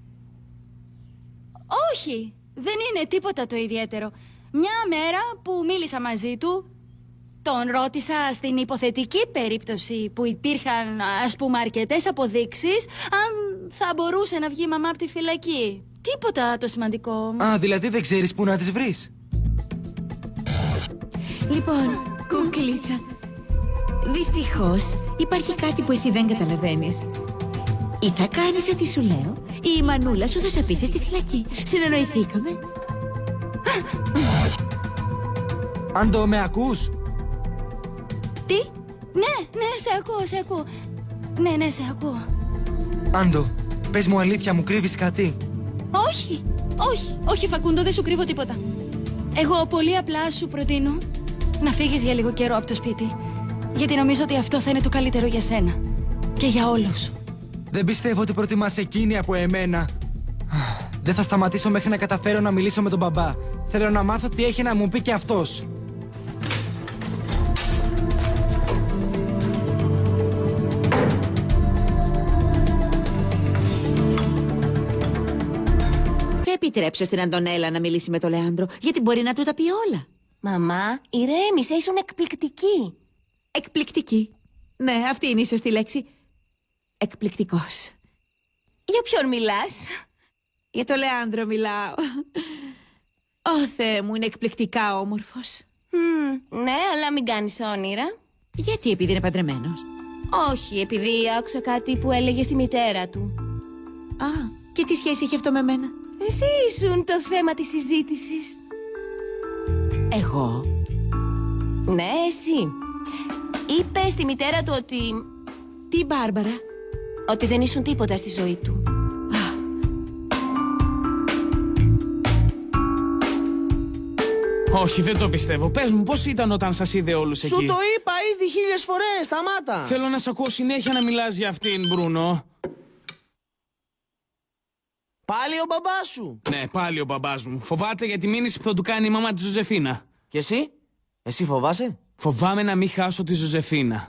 Όχι, δεν είναι τίποτα το ιδιαίτερο. Μια μέρα που μίλησα μαζί του, τον ρώτησα στην υποθετική περίπτωση που υπήρχαν, ας πούμε, αρκετές αποδείξεις, αν θα μπορούσε να βγει η μαμά από τη φυλακή. Τίποτα το σημαντικό. Α, δηλαδή δεν ξέρεις πού να τις βρεις. Λοιπόν, κουκλίτσα, δυστυχώς υπάρχει κάτι που εσύ δεν καταλαβαίνεις. Ή θα κάνεις ό,τι σου λέω, ή η μανούλα σου θα σε αφήσει στη φυλακή. Συνεννοηθήκαμε? Άντο, με ακούς? Τι? Ναι, σε ακούω. Ναι, σε ακούω. Άντο, πες μου αλήθεια, μου κρύβεις κάτι? Όχι, Φακούντο, δεν σου κρύβω τίποτα. Εγώ πολύ απλά σου προτείνω να φύγεις για λίγο καιρό από το σπίτι. Γιατί νομίζω ότι αυτό θα είναι το καλύτερο για σένα. Και για όλους. Δεν πιστεύω ότι προτιμάς εκείνη από εμένα. Δεν θα σταματήσω μέχρι να καταφέρω να μιλήσω με τον μπαμπά. Θέλω να μάθω τι έχει να μου πει και αυτός. Δεν επιτρέψω στην Αντωνέλα να μιλήσει με τον Λεάντρο, γιατί μπορεί να του τα πει όλα. Μαμά, ηρέμησε, ήσουν εκπληκτική. Εκπληκτική. Ναι, αυτή είναι η σωστή λέξη. Εκπληκτικός. Για ποιον μιλάς? Για τον Λεάντρο μιλάω. Ω, Θεέ μου, είναι εκπληκτικά όμορφος. Ναι, αλλά μην κάνεις όνειρα. Γιατί, επειδή είναι παντρεμένος? Όχι, επειδή άκουσα κάτι που έλεγε στη μητέρα του. Α, και τι σχέση έχει αυτό με μένα? Εσύ ήσουν το θέμα της συζήτησης. Εγώ? Ναι, εσύ. Είπε στη μητέρα του ότι... Τι, Μπάρμπαρα? Ότι δεν ήσουν τίποτα στη ζωή του. Όχι, δεν το πιστεύω. Πες μου, πώς ήταν όταν σας είδε όλους εκεί? Σου το είπα ήδη 1000 φορές, σταμάτα. Θέλω να σ' ακούω συνέχεια να μιλάς για αυτήν, Μπρούνο. Πάλι ο μπαμπάς σου? Ναι, πάλι ο μπαμπάς μου. Φοβάται για τη μήνυση που θα του κάνει η μαμά της Ζωζεφίνα. Και εσύ? Εσύ φοβάσαι? Φοβάμαι να μην χάσω τη Ζωζεφίνα.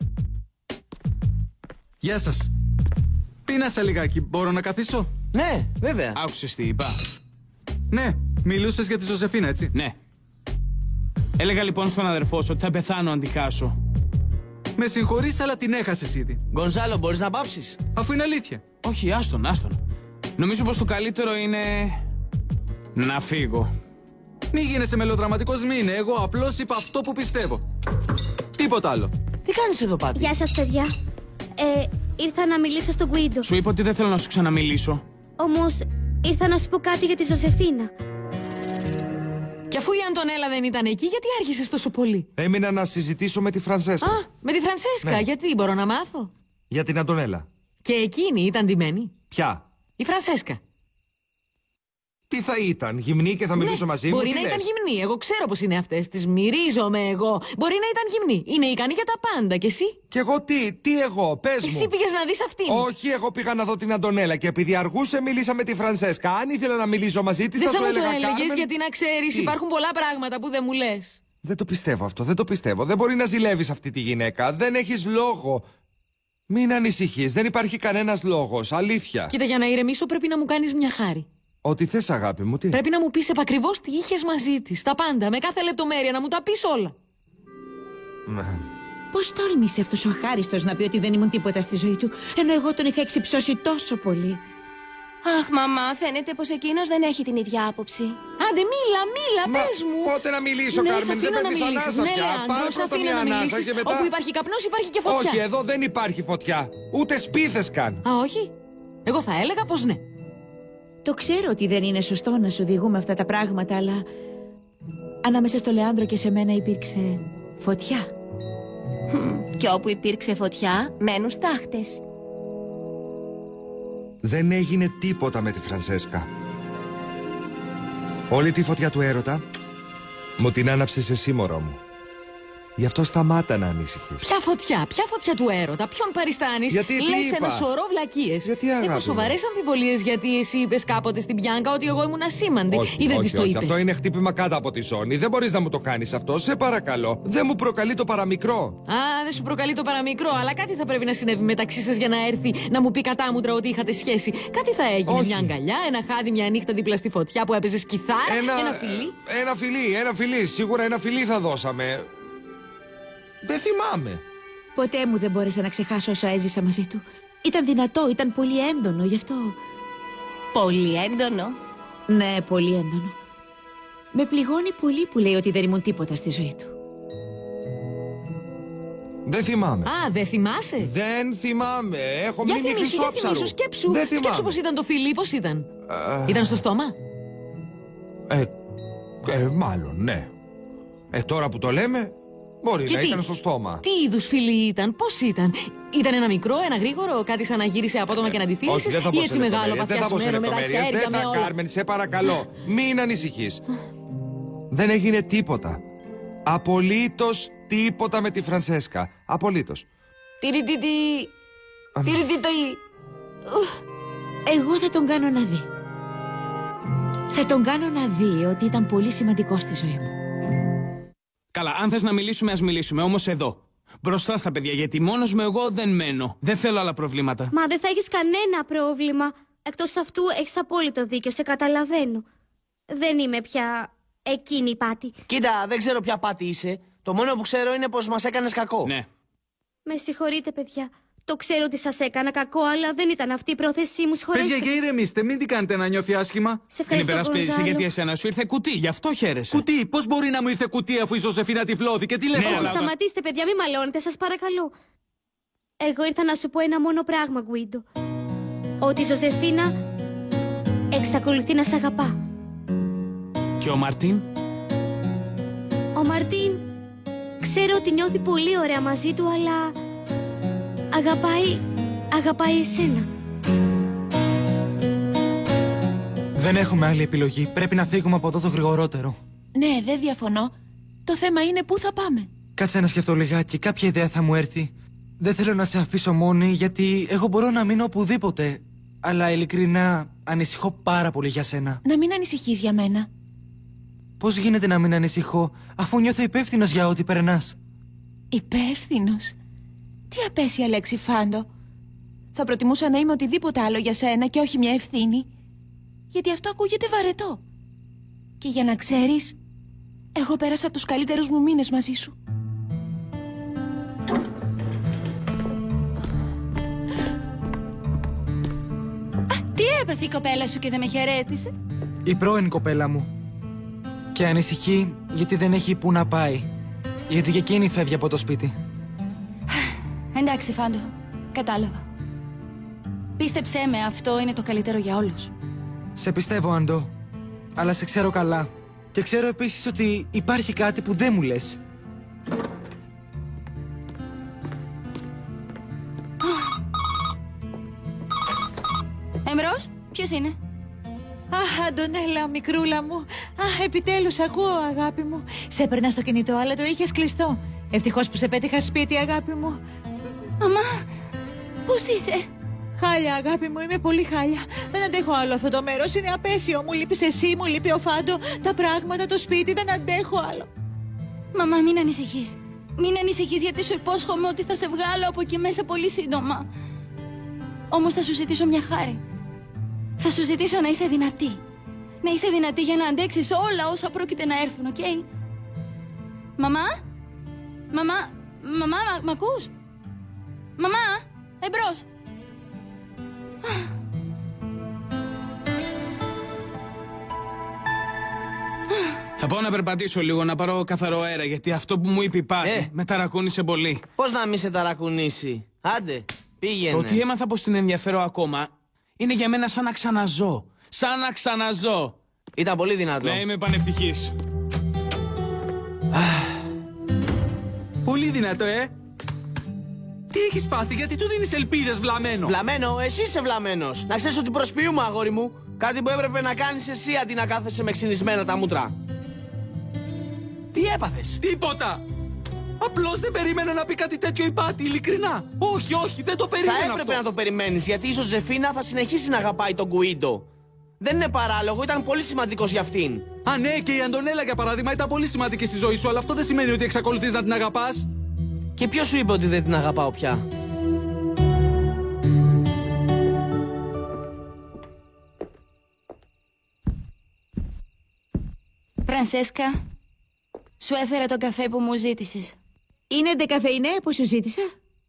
Γεια σας. Πίνασα λιγάκι. Μπορώ να καθίσω? Ναι, βέβαια. Άκουσες τι είπα? Ναι, μιλούσες για τη Ζωζεφίνα, έτσι? Ναι. Έλεγα λοιπόν στον αδερφό σου ότι θα πεθάνω αν τη χάσω. Με συγχωρείς, αλλά την έχασες ήδη. Γκονζάλο, μπορείς να πάψεις? Αφού είναι αλήθεια. Όχι, άστον. Νομίζω πως το καλύτερο είναι... να φύγω. Μη γίνεσαι μελοδραματικός, μη είναι. Εγώ απλώς είπα αυτό που πιστεύω. Τίποτα άλλο. Τι κάνεις εδώ, Πάτη? Γεια σας, παιδιά. Ήρθα να μιλήσω στον Γκουίντο. Σου είπα ότι δεν θέλω να σου ξαναμιλήσω. Όμως, ήρθα να σου πω κάτι για τη Ζωζεφίνα. Και αφού η Αντωνέλα δεν ήταν εκεί, γιατί άρχισες τόσο πολύ? Έμεινα να συζητήσω με τη Φρανσέσκα. Α, με τη Φρανσέσκα. Ναι. Γιατί, μπορώ να μάθω? Για την Αντωνέλα. Και εκείνη ήταν ντυμένη? Ποια? Η Φρανσέσκα. Τι θα ήταν, γυμνή και θα μιλήσω μαζί μου? Μπορεί τι να λες? ήταν γυμνή. Εγώ ξέρω πως είναι αυτές. Τις μυρίζομαι εγώ. Μπορεί να ήταν γυμνή. Είναι ικανή για τα πάντα. Και εσύ? Κι εγώ τι εγώ, πες μου. Εσύ πήγες να δεις αυτήν. Όχι, εγώ πήγα να δω την Αντωνέλα και επειδή αργούσε μίλησα με τη Φρανσέσκα. Αν ήθελα να μιλήσω μαζί της, Δεν θα θα σου μου το έλεγα έλεγες, Κάρμεν. γιατί να ξέρεις, Τι? υπάρχουν πολλά πράγματα που δεν μου λες. Δεν το πιστεύω αυτό, δεν το πιστεύω. Δεν μπορεί να ζηλεύεις αυτή τη γυναίκα. Δεν έχεις λόγο. Μην ανησυχείς, δεν υπάρχει κανένας λόγος. Αλήθεια. Κοίτα, για να ηρεμήσω πρέπει να μου κάνεις μια χάρη. Ό,τι θες, αγάπη μου, τι. Πρέπει να μου πεις επακριβώς τι είχες μαζί της. Τα πάντα, με κάθε λεπτομέρεια, να μου τα πεις όλα. Πώς τόλμησε αυτός ο αχάριστος να πει ότι δεν ήμουν τίποτα στη ζωή του, ενώ εγώ τον είχα εξυψώσει τόσο πολύ? Αχ, μαμά, φαίνεται πως εκείνος δεν έχει την ίδια άποψη. Άντε, μίλα, πες μου. Πότε να μιλήσω, Ναι, Κάρμεν, σ' δεν αφήνω να παίρνεις μιλήσεις. ανάσα Ναι, πια. Λεάνδρο, Πάρε σ' πρώτα αφήνω μια να ανάσα μιλήσεις. και μετά. Όπου υπάρχει καπνός υπάρχει και φωτιά. Όχι, εδώ δεν υπάρχει φωτιά. Ούτε σπίθες καν. Α, όχι. Εγώ θα έλεγα πως ναι. Το ξέρω ότι δεν είναι σωστό να σου διηγούμε αυτά τα πράγματα, αλλά ανάμεσα στο Λεάνδρο και σε μένα υπήρξε φωτιά. Και όπου υπήρξε φωτιά, μένουν στάχτες. Δεν έγινε τίποτα με τη Φρανσέσκα. Όλη τη φωτιά του έρωτα μου την άναψες εσύ, μωρό μου. Γι' αυτό σταμάτα να ανησυχείς. Ποια φωτιά του έρωτα, ποιον παριστάνεις? Γιατί, τι Λες είπα? ένα σωρό βλακίες. Γιατί, αγάπη Έχω μου? σοβαρές αμφιβολίες γιατί εσύ είπες κάποτε στην Μπιάνκα ότι εγώ ήμουν ασήμαντη. Ή δεν της το είπες? Αυτό είναι χτύπημα κάτω από τη ζώνη. Δεν μπορείς να μου το κάνεις αυτό, σε παρακαλώ. Δεν μου προκαλεί το παραμικρό. Α, δεν σου προκαλεί το παραμικρό, αλλά κάτι θα πρέπει να συνέβη μεταξύ σας για να έρθει να μου πει κατάμουτρα ότι είχατε σχέση. Κάτι θα έγινε. Όχι. Μια αγκαλιά, ένα χάδι, μια νύχτα δίπλα στη φωτιά που έπαιζες κιθάρα, ένα φιλί. Ένα φιλί. Σίγουρα ένα φιλί θα δώσαμε. Δεν θυμάμαι. Ποτέ μου δεν μπόρεσα να ξεχάσω όσα έζησα μαζί του. Ήταν δυνατό, ήταν πολύ έντονο, γι' αυτό. Πολύ έντονο. Ναι, πολύ έντονο. Με πληγώνει πολύ που λέει ότι δεν ήμουν τίποτα στη ζωή του. Δεν θυμάμαι. Α, δεν θυμάσαι? Δεν θυμάμαι. Έχω Για μείνει θυμήσου, χρυσόψαρο. σκέψου. Δεν θυμάμαι. Σκέψου πως ήταν το φιλί, πως ήταν. Ήταν στο στόμα? Μάλλον, ναι. Τώρα που το λέμε, μπορεί Και να τι? ήταν στο στόμα. Τι είδους φιλί ήταν, πώς ήταν? Ήταν ένα μικρό, ένα γρήγορο, κάτι σαν να γύρισε απότομα και να τη Όχι, φίλησες? δεν θα Ή πω σε έτσι μεγάλο, λεπτομέρειες, δεν θα πω σε παθιασμένο, με τα λεπτομέρειες. χέρια, Δεν με θα, όλα? Κάρμεν, σε παρακαλώ. Μην ανησυχείς. Δεν έγινε τίποτα. Απολύτως τίποτα με τη Φρανσέσκα. Απολύτως. Τιριτιτι. Εγώ θα τον κάνω να δει. Θα τον κάνω να δει ότι ήταν πολύ σημαντικό στη ζωή μου. Καλά, αν θες να μιλήσουμε, ας μιλήσουμε. Όμως εδώ. Μπροστά στα παιδιά, γιατί μόνος μου εγώ δεν μένω. Δεν θέλω άλλα προβλήματα. Μα δεν θα έχεις κανένα πρόβλημα. Εκτός αυτού έχεις απόλυτο δίκιο, σε καταλαβαίνω. Δεν είμαι πια εκείνη η Πάτη. Κοίτα, δεν ξέρω ποια Πάτη είσαι. Το μόνο που ξέρω είναι πως μας έκανες κακό. Ναι. Με συγχωρείτε, παιδιά. Το ξέρω ότι σας έκανα κακό, αλλά δεν ήταν αυτή η πρόθεσή μου. Συγχωρέστε. Παιδιά, και ηρεμήστε, μην την κάνετε να νιώθει άσχημα. Σε Την ευχαριστώ, υπερασπίζεσαι Γκονζάλο. γιατί εσένα σου ήρθε κουτί, γι' αυτό χαίρεσαι. Κουτί, πώς μπορεί να μου ήρθε κουτί αφού η Ζωζεφίνα τυφλώθηκε, τι λες Ναι, τώρα? αλλά- Σταματήστε, παιδιά, μην μαλώνετε, σας παρακαλώ. Εγώ ήρθα να σου πω ένα μόνο πράγμα, Γκουίντο. Ότι η Ζωζεφίνα εξακολουθεί να σ' αγαπά. Και ο Μαρτίν? Ο Μαρτίν ξέρω ότι νιώθει πολύ ωραία μαζί του, αλλά αγαπάει εσένα. Δεν έχουμε άλλη επιλογή. Πρέπει να φύγουμε από εδώ το γρηγορότερο. Ναι, δεν διαφωνώ. Το θέμα είναι πού θα πάμε. Κάτσε να σκεφτώ λιγάκι. Κάποια ιδέα θα μου έρθει. Δεν θέλω να σε αφήσω μόνη, γιατί εγώ μπορώ να μείνω οπουδήποτε. Αλλά ειλικρινά ανησυχώ πάρα πολύ για σένα. Να μην ανησυχείς για μένα. Πώς γίνεται να μην ανησυχώ, αφού νιώθω υπεύθυνος για ό,τι περνάς? Υπεύθυνος. Τι απέσια λέξη, Φάντο. Θα προτιμούσα να είμαι οτιδήποτε άλλο για σένα και όχι μια ευθύνη. Γιατί αυτό ακούγεται βαρετό. Και για να ξέρεις, εγώ πέρασα τους καλύτερους μου μήνες μαζί σου. Τι έπαθε η κοπέλα σου και δεν με χαιρέτησε? Η πρώην κοπέλα μου. Και ανησυχεί γιατί δεν έχει που να πάει. Γιατί και εκείνη φεύγει από το σπίτι. Εντάξει, Φάντο. Κατάλαβα. Πίστεψέ με, αυτό είναι το καλύτερο για όλους. Σε πιστεύω, Αντώ. Αλλά σε ξέρω καλά. Και ξέρω επίσης ότι υπάρχει κάτι που δεν μου λες. Εμπρός, ποιος είναι? Αχ, Αντωνέλα, μικρούλα μου. Αχ, επιτέλους ακούω, αγάπη μου. Σε έπαιρνα στο κινητό, αλλά το είχες κλειστό. Ευτυχώς που σε πέτυχα σπίτι, αγάπη μου. Μαμά, πώς είσαι? Χάλια, αγάπη μου, είμαι πολύ χάλια. Δεν αντέχω άλλο αυτό το μέρος, είναι απέσιο. Μου λείπεις εσύ, μου λείπει ο Φάντο, τα πράγματα, το σπίτι, δεν αντέχω άλλο. Μαμά, μην ανησυχείς. Μην ανησυχείς, γιατί σου υπόσχομαι ότι θα σε βγάλω από εκεί μέσα πολύ σύντομα. Όμως θα σου ζητήσω μια χάρη. Θα σου ζητήσω να είσαι δυνατή. Να είσαι δυνατή για να αντέξεις όλα όσα πρόκειται να έρθουν, οκ? Μαμά? Μαμά, μ' ακούς? Μαμά, εμπρός. Θα πάω να περπατήσω λίγο, να πάρω καθαρό αέρα, γιατί αυτό που μου είπε η Πάτη με ταρακούνησε πολύ. Πώς να μην σε ταρακουνήσει? Άντε, πήγαινε. Το ότι έμαθα πως την ενδιαφέρω ακόμα είναι για μένα σαν να ξαναζώ. Σαν να ξαναζώ. Ήταν πολύ δυνατό. Ναι, είμαι πανευτυχής. Πολύ δυνατό, Τι έχεις πάθει, γιατί του δίνεις ελπίδες, βλαμμένο? Βλαμμένο, εσύ είσαι βλαμμένος. Να ξέρεις ότι προσποιούμε, αγόρι μου. Κάτι που έπρεπε να κάνεις εσύ αντί να κάθεσαι με ξυνισμένα τα μούτρα. Τι έπαθες? Τίποτα! Απλώς δεν περίμενα να πει κάτι τέτοιο η Πάτη, ειλικρινά. Όχι, δεν το περίμενα. Θα έπρεπε να το περιμένεις, γιατί η Ζωζεφίνα θα συνεχίσει να αγαπάει τον Γκουίντο. Δεν είναι παράλογο, ήταν πολύ σημαντικός για αυτήν. Α, ναι, και η Αντωνέλα για παράδειγμα ήταν πολύ σημαντική στη ζωή σου, αλλά αυτό δεν σημαίνει ότι εξακολουθείς να την αγαπάς. Και ποιος σου είπε ότι δεν την αγαπάω πια? Φρανσέσκα, σου έφερα τον καφέ που μου ζήτησες. Είναι ντεκαφεϊνέ που σου ζήτησα?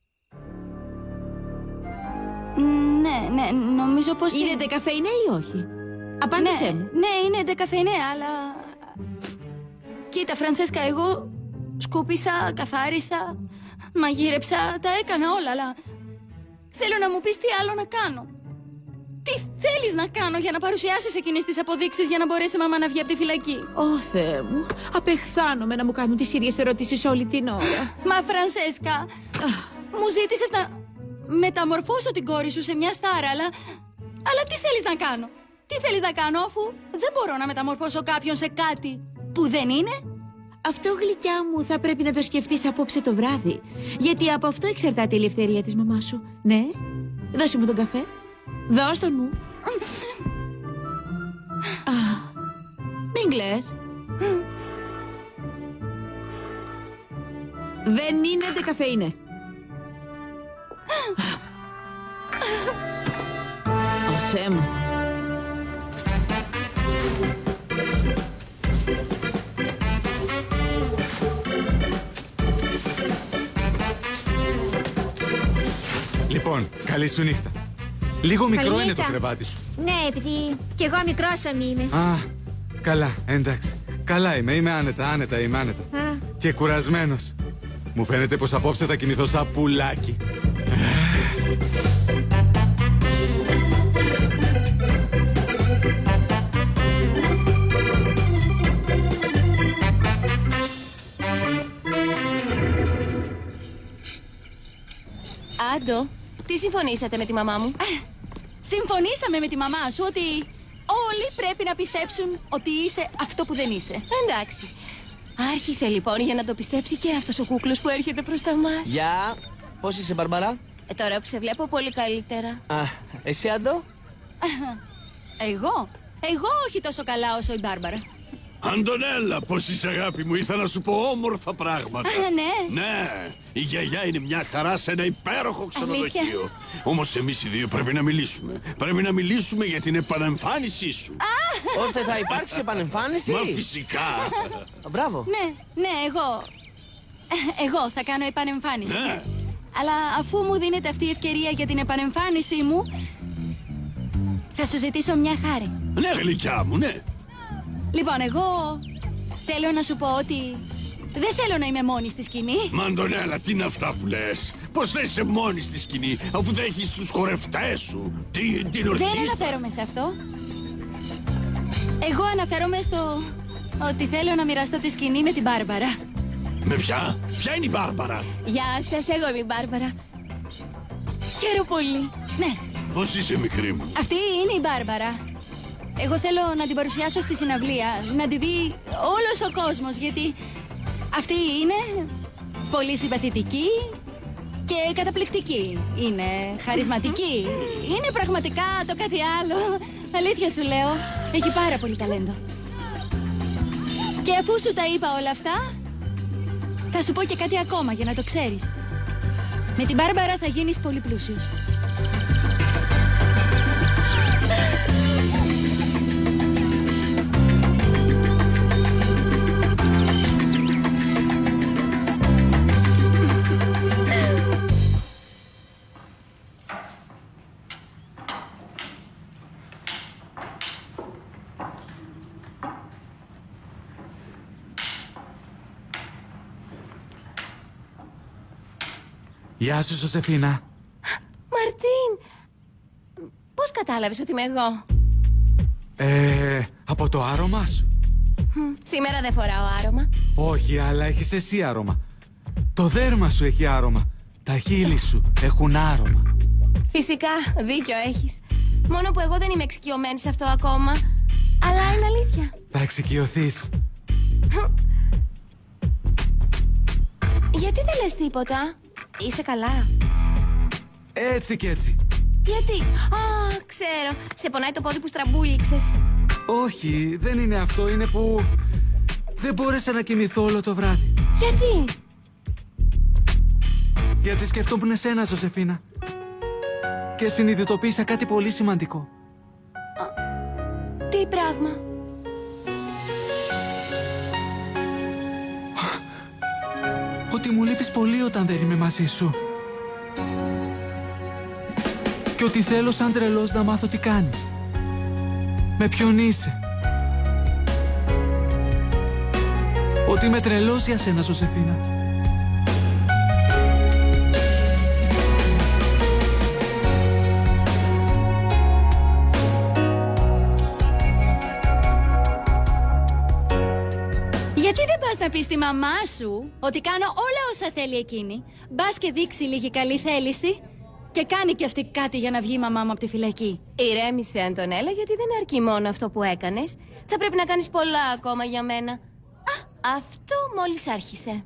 Ναι, νομίζω πως Είναι ντεκαφεϊνέ ή όχι? Απάντησέ μου. Ναι, είναι ντεκαφεϊνέ, αλλά... Κοίτα, Φρανσέσκα, εγώ σκούπισα, καθάρισα, μαγείρεψα, τα έκανα όλα, αλλά... Θέλω να μου πεις τι άλλο να κάνω. Τι θέλεις να κάνω για να παρουσιάσεις εκείνες τις αποδείξεις για να μπορέσει η μαμά να βγει από τη φυλακή? Ω, Θεέ μου, απεχθάνομαι να μου κάνουν τις ίδιες ερωτήσεις όλη την ώρα. Μα, Φρανσέσκα, μου ζήτησες να μεταμορφώσω την κόρη σου σε μια στάρα, αλλά τι θέλεις να κάνω? Τι θέλεις να κάνω, αφού δεν μπορώ να μεταμορφώσω κάποιον σε κάτι που δεν είναι? Αυτό, γλυκιά μου, θα πρέπει να το σκεφτείς απόψε το βράδυ. Γιατί από αυτό εξαρτάται η ελευθερία της μαμάς σου. Ναι, δώσε μου τον καφέ. Δώσ' τον μου. Μην κλαις. Δεν είναι ντεκαφεϊνέ. Ω, Θεέ μου. Λοιπόν, καλή σου νύχτα. Λίγο μικρό Καλή είναι νύχτα. το κρεβάτι σου. Ναι, επειδή κι εγώ μικρόσωμη είμαι. Α, καλά, εντάξει. Καλά είμαι άνετα, είμαι άνετα. Και κουρασμένος. Μου φαίνεται πως απόψε θα κινηθώ σαν πουλάκι. Άντο, τι συμφωνήσατε με τη μαμά μου? Συμφωνήσαμε με τη μαμά σου ότι όλοι πρέπει να πιστέψουν ότι είσαι αυτό που δεν είσαι. Εντάξει. Άρχισε λοιπόν για να το πιστέψει και αυτός ο κούκλος που έρχεται μπροστά μας. Γεια. Πώς είσαι, Μπαρμπαρά? Τώρα που σε βλέπω πολύ καλύτερα. Α, εσύ, Άντο? Εγώ όχι τόσο καλά όσο η Μπάρμπαρα. Αντωνέλα, πώς είσαι αγάπη μου, ήθελα να σου πω όμορφα πράγματα. Ναι. Ναι, η γιαγιά είναι μια χαρά σε ένα υπέροχο ξενοδοχείο. Αλήθεια? Όμως εμείς οι δύο πρέπει να μιλήσουμε. Πρέπει να μιλήσουμε για την επανεμφάνισή σου. Ώστε θα υπάρξει επανεμφάνιση? Μα φυσικά. Μπράβο. Ναι, εγώ θα κάνω επανεμφάνιση. Ναι. Αλλά αφού μου δίνεται αυτή η ευκαιρία για την επανεμφάνισή μου, θα σου ζητήσω μια χάρη. Ναι, γλυκιά μου, ναι. Λοιπόν, εγώ θέλω να σου πω ότι δεν θέλω να είμαι μόνη στη σκηνή. Μα Αντωνέλα, τι είναι αυτά που λες? Πώς θα είσαι μόνη στη σκηνή, αφού δεν έχεις τους χορευτές σου, την ορχήστρα? Δεν αναφέρομαι σε αυτό. Εγώ αναφέρομαι στο ότι θέλω να μοιραστώ τη σκηνή με την Μπάρμπαρα. Με ποια? Ποια είναι η Μπάρμπαρα? Γεια σας, εγώ είμαι η Μπάρμπαρα. Χαίρομαι πολύ. Ναι, Πώς είσαι, μικρή μου? αυτή είναι η Μπάρμπαρα. Εγώ θέλω να την παρουσιάσω στη συναυλία, να τη δει όλος ο κόσμος, γιατί αυτή είναι πολύ συμπαθητική και καταπληκτική. Είναι χαρισματική, είναι πραγματικά το κάτι άλλο. Αλήθεια σου λέω, έχει πάρα πολύ ταλέντο. Και αφού σου τα είπα όλα αυτά, θα σου πω και κάτι ακόμα για να το ξέρεις. Με την Μπάρμπαρα θα γίνεις πολύ πλούσιος. Γεια σου, Ζωσεφίνα. Μαρτίν, πώς κατάλαβες ότι είμαι εγώ? Από το άρωμά σου. Σήμερα δεν φοράω άρωμα. Όχι, αλλά έχεις εσύ άρωμα. Το δέρμα σου έχει άρωμα. Τα χείλη σου έχουν άρωμα. Φυσικά, δίκιο έχεις. Μόνο που εγώ δεν είμαι εξοικειωμένη σε αυτό ακόμα. Αλλά είναι αλήθεια. Θα εξοικειωθείς. Γιατί δεν λες τίποτα? Είσαι καλά? Έτσι κι έτσι. Γιατί? Ξέρω. Σε πονάει το πόδι που στραμπούληξες. Όχι, δεν είναι αυτό. Είναι που δεν μπόρεσα να κοιμηθώ όλο το βράδυ. Γιατί? Γιατί σκεφτόμουν εσένα, Ζωσεφίνα. Και συνειδητοποίησα κάτι πολύ σημαντικό. Τι πράγμα? Ότι μου λείπεις πολύ όταν δεν είμαι μαζί σου. Και ότι θέλω σαν τρελός να μάθω τι κάνεις. Με ποιον είσαι. Ότι είμαι τρελός για σένα, Ζωσεφίνα. Γιατί δεν πας να πεις στη μαμά σου ότι κάνω όλα όσα θέλει εκείνη? Μπας και δείξει λίγη καλή θέληση και κάνει και αυτή κάτι για να βγει η μαμά μου από τη φυλακή. Ηρέμησε, Αντωνέλα, γιατί δεν αρκεί μόνο αυτό που έκανες. Θα πρέπει να κάνεις πολλά ακόμα για μένα. Αυτό μόλις άρχισε.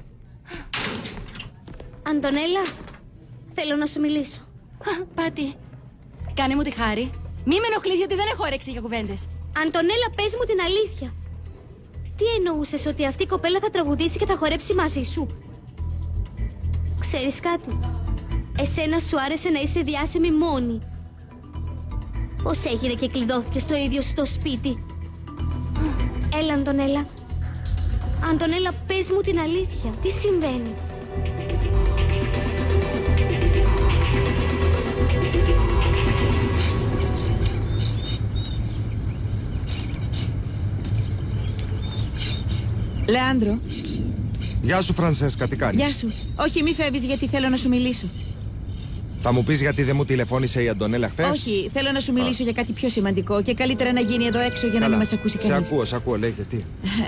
Αντωνέλα, θέλω να σου μιλήσω. Πάτη, κάνε μου τη χάρη. Μη με ενοχλείς, γιατί δεν έχω όρεξη για κουβέντες. Αντωνέλα, πες μου την αλήθεια. Τι εννοούσες, ότι αυτή η κοπέλα θα τραγουδήσει και θα χορέψει μαζί σου? Ξέρεις κάτι? Εσένα σου άρεσε να είσαι διάσημη μόνη. Πώς έγινε και κλειδώθηκε στο ίδιο σου το σπίτι? Έλα, Αντωνέλα. Αντωνέλα, πες μου την αλήθεια. Τι συμβαίνει? Λεάνδρο. Γεια σου, Φρανσέσκα, τι κάνεις? Γεια σου. Όχι, μη φεύγεις γιατί θέλω να σου μιλήσω. Θα μου πεις γιατί δεν μου τηλεφώνησε η Αντωνέλα χθες? Όχι, θέλω να σου μιλήσω για κάτι πιο σημαντικό και καλύτερα να γίνει εδώ έξω για να μην μας ακούσει κανείς. Σε ακούω, λέει γιατί.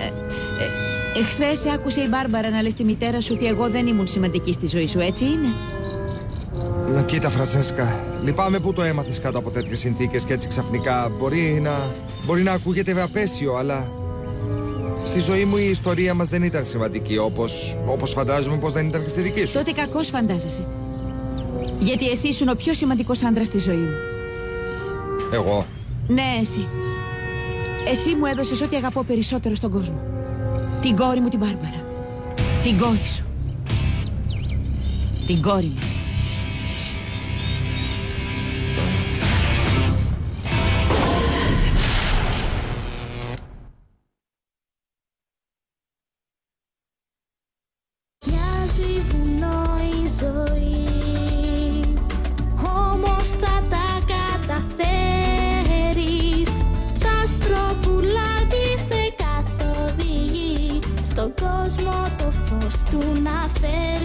Χθες άκουσε η Μπάρμπαρα να λες στη μητέρα σου ότι εγώ δεν ήμουν σημαντική στη ζωή σου, έτσι είναι? Να κοίτα, Φρανσέσκα, λυπάμαι που το έμαθες κάτω από τέτοιες συνθήκες και έτσι ξαφνικά. Μπορεί να ακούγεται απέσιο, αλλά στη ζωή μου η ιστορία μας δεν ήταν σημαντική, όπως φαντάζομαι πως δεν ήταν και στη δική σου. Τότε κακώς φαντάζεσαι. Γιατί εσύ ήσουν ο πιο σημαντικός άντρας στη ζωή μου. Εγώ? Ναι, εσύ. Εσύ μου έδωσες ό,τι αγαπώ περισσότερο στον κόσμο. Την κόρη μου την Μπάρμπαρα. Την κόρη σου. Την κόρη μας. Μοιάζει βουνό η ζωή, όμως θα τα καταφέρεις. Τα αστροπουλάκι σε καθοδηγεί, στον κόσμο το φως του να φέρει.